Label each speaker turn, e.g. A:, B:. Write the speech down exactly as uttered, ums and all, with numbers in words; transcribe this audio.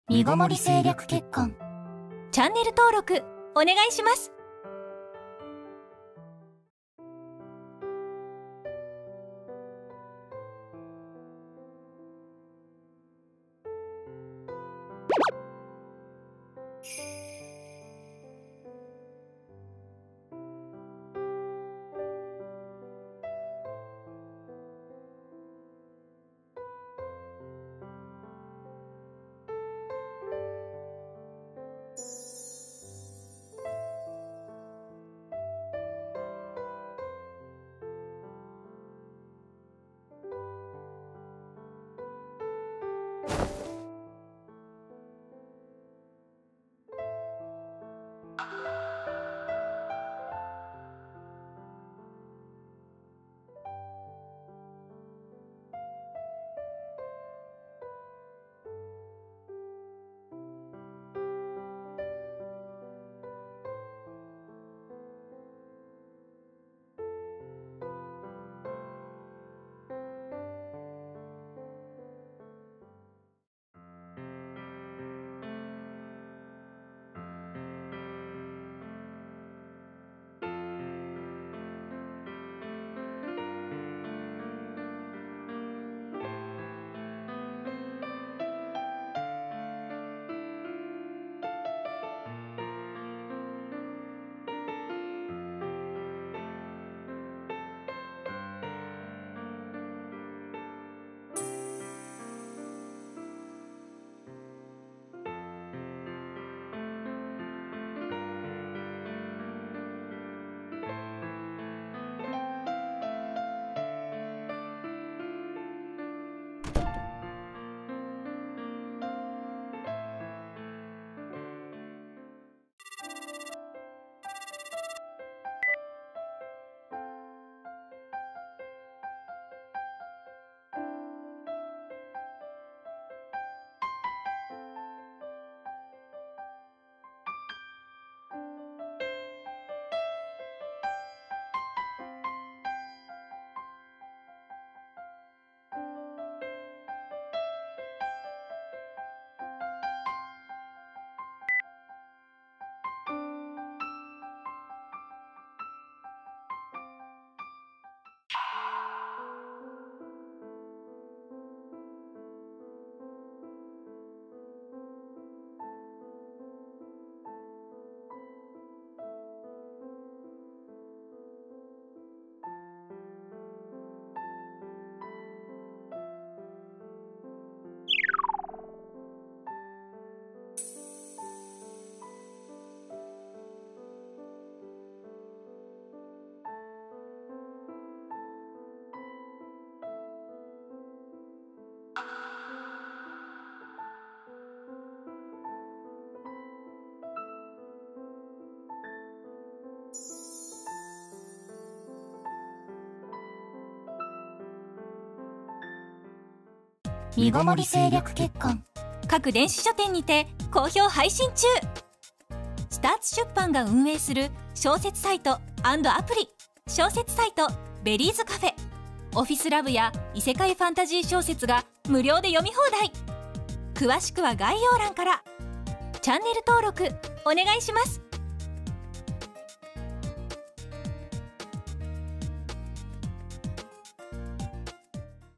A: みごもり政略結婚。
B: チャンネル登録お願いします。
A: みごもり政略結婚。
B: 各電子書店にて好評配信中。スターツ出版が運営する小説サイト&アプリ、小説サイトベリーズカフェ、オフィスラブや異世界ファンタジー小説が無料で読み放題。詳しくは概要欄から。チャンネル登録お願いします。